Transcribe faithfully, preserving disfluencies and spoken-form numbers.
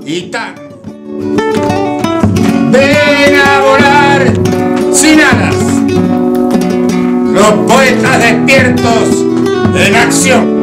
y tango. Ven a volar sin alas, los poetas despiertos en acción.